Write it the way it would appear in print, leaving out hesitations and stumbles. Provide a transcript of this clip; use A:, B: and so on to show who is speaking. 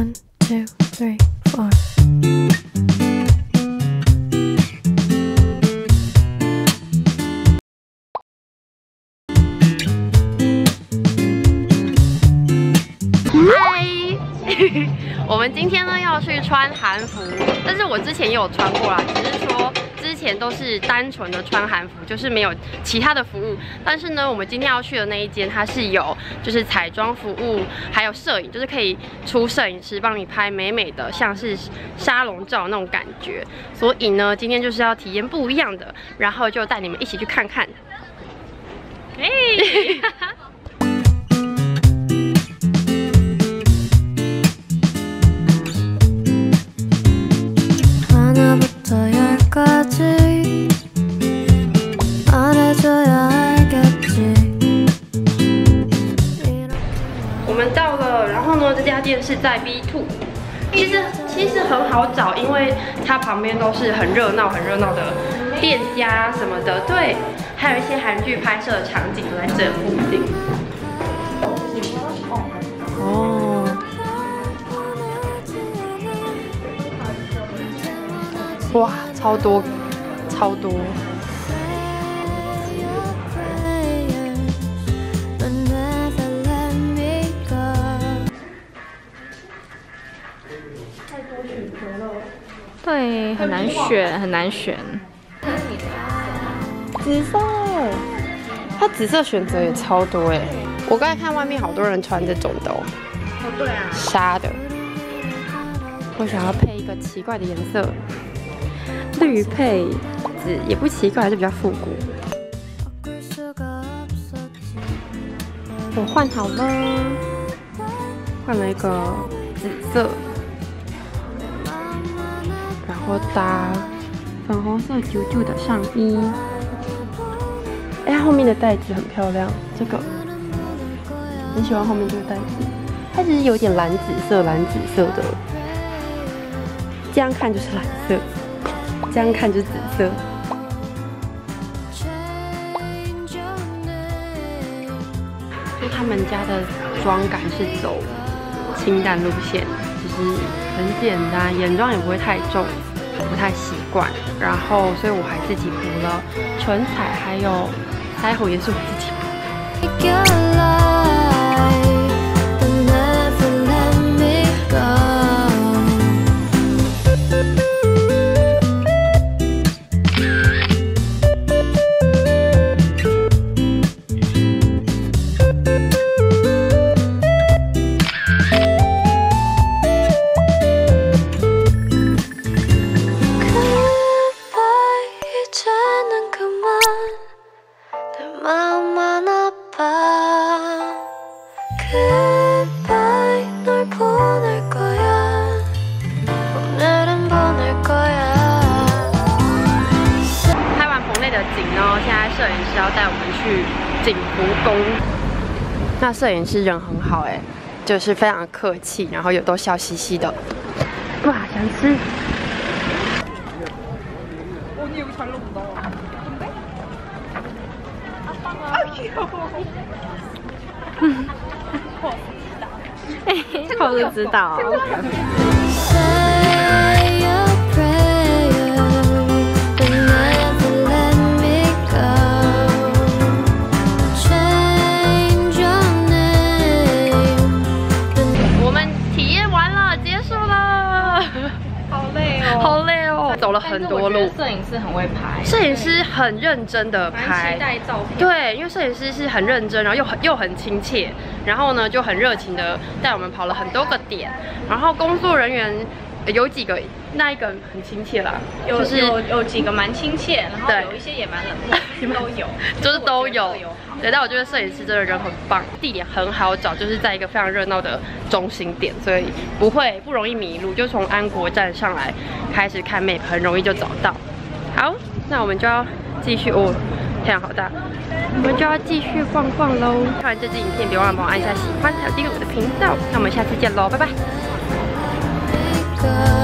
A: 1, 2, 3, 4。
B: 我们今天呢要去穿韩服，但是我之前也有穿过啦，只是说之前都是单纯的穿韩服，就是没有其他的服务。但是呢，我们今天要去的那一间，它是有就是彩妆服务，还有摄影，就是可以出摄影师帮你拍美美的，像是沙龙照那种感觉。所以呢，今天就是要体验不一样的，然后就带你们一起去看看。嘿。我们到了，然后呢，这家店是在 B2， 其实很好找，因为它旁边都是很热闹的店家什么的，对，还有一些韩剧拍摄的场景都在这附近。哦，哇，超多。
A: 对，很难选。紫色，
B: 它紫色选择也超多哎！我刚才看外面好多人穿这种的哦。
A: 哦，对啊，
B: 纱的。我想要配一个奇怪的颜色，绿配紫也不奇怪，还是比较复古。我换好了，换了一个紫色。然后搭粉红色啾啾的上衣，哎，后面的带子很漂亮，这个很喜欢后面这个带子，它其实有点蓝紫色的，这样看就是蓝色，这样看就是紫色。就他们家的妆感是走清淡路线，就是很简单，眼妆也不会太重。不太习惯，然后所以我还自己涂了唇彩，还有腮红也是我自己涂的。摄影师要带我们去景福宫，那摄影师人很好哎，就是非常客气，然后也都笑嘻嘻的。哇，想吃！哦，你有个传录不到啊？后知道。好累哦，走了很多路。
A: 摄影师很会拍，
B: 摄影师很认真的拍，
A: 期待照片。
B: 对，因为摄影师是很认真，然后又很亲切，然后呢就很热情的带我们跑了很多个点，然后工作人员有几个，那一个很亲切啦，就是
A: 有几个蛮亲切，然后有一些也蛮冷漠，都有，
B: 就是都有。对，但我觉得摄影师真的人很棒，地点很好找，就是在一个非常热闹的中心点，所以不容易迷路，就从安国站上来开始看 map， 很容易就找到。好，那我们就要继续哦，太阳好大，我们就要继续逛逛喽。看完这支影片，别忘了帮我按下喜欢，还有订阅我的频道。那我们下次见喽，拜拜。